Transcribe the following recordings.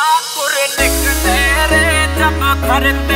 ठाकुर निकले रे जब घर ते,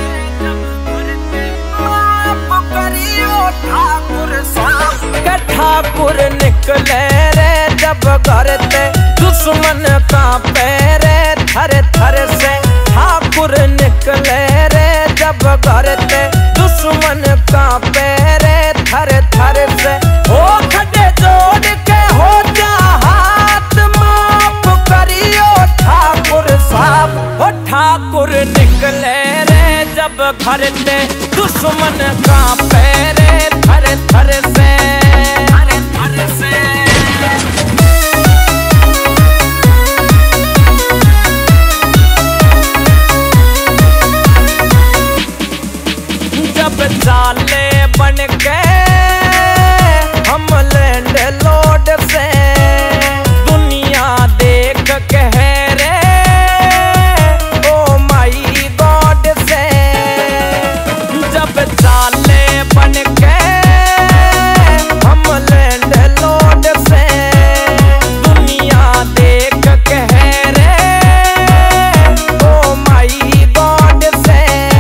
माफ करियो ठाकुर साहब। ठाकुर निकले रे जब घर ते, दुश्मन कांपे रे थर थर से। ठाकुर निकले रे जब घर ते, दुश्मन कांपे रे थर थर से। ओ खड़े जोड़ के हो जा हाथ, माफ करियो ठाकुर साहब। ओ ठाकुर निकले रे जब घर ते, दुश्मन कांपे रे थर थर से, थर थर से। जब चाले बन के हम लैंड लोड से, दुनिया देख के रे ओ माई गॉड से। जब चाले बन के हम लैंड लोड से, दुनिया देख के रे ओ माई गॉड से।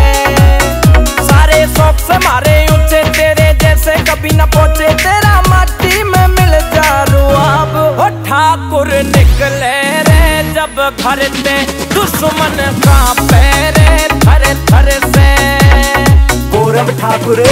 सारे शौक से मारे ऊंचे, तेरे जैसे कभी न पहुंचे, तेरा माटी में मिल जा रुआब। ओ ठाकुर निकले रे जब घर ते, दुश्मन कांपे रे थर थर से। गौरव ठाकुर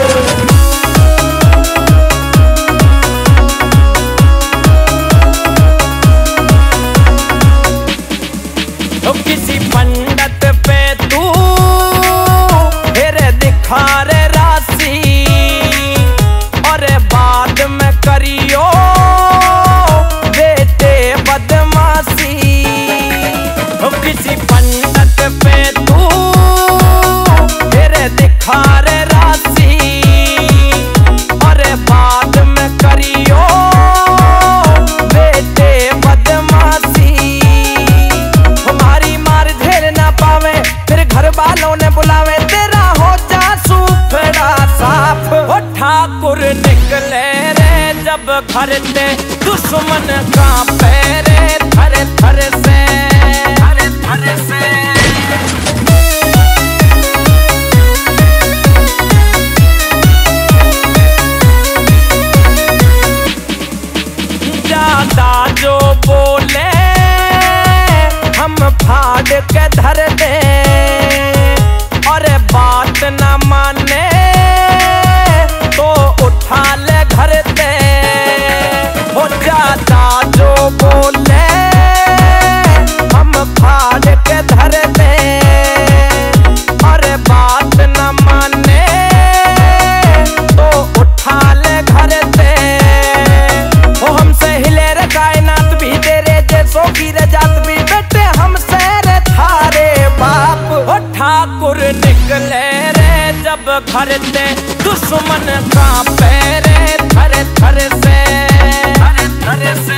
तो किसी पंडित पे तू फिर दिखा रे राशि, और बाद में करियो बेटे बदमाशी। तो किसी पंडित पे तू फिर दिखा रे राशि, और बाद में करियो बेटे बदमाशी। हमारी मार झेल ना पावे, फिर घर वालों ने बुलावे, तेरा हो जा सूफड़ा साफ। ओ ठाकुर निकले रे जब घर ते, दुश्मन कांपे रे थर थर से, थर थर से। ज्यादा जो बोले हम फाड़ के धर दे, और बात न माने तो उठा ले घर ते। हो ज्यादा जो बोले हम फाड़ के धर दे, और बात न माने तो उठा ले घर ते। वो हमसे हिले रे कायनात भी, तेरे जैसों की रे जात भी, बेटे हमसे रे थारे बाप। ओ ठाकुर निकले रे जब घर ते, दुश्मन कांपे रे थर थर से, थर थर से।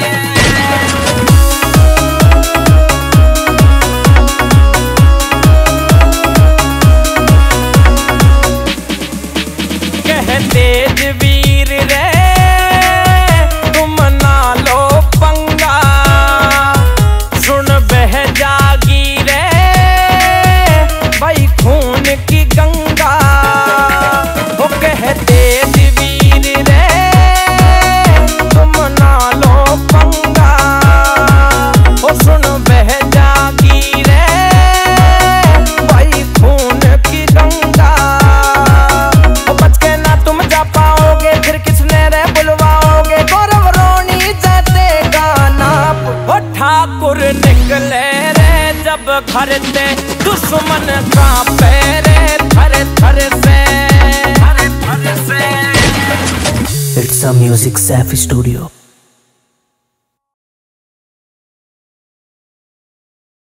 कह तेज वीर रे तुम ना लो पंगा, सुन बह जागी रे भाई खून की गंगा। वो कह तेज वीर रे तुम ना लो पंगा, वो सुन बह जागी रे भाई खून की गंगा। वो बच के ना तुम जा पाओगे, फिर किसने रे बुलवाओगे, गौरव रोनी जतेगा नाप। वो ठाकुर निकले रे जब घर ते, दुश्मन कांपे रे थर थर से, थर थर से। It's a Music Safi Studio.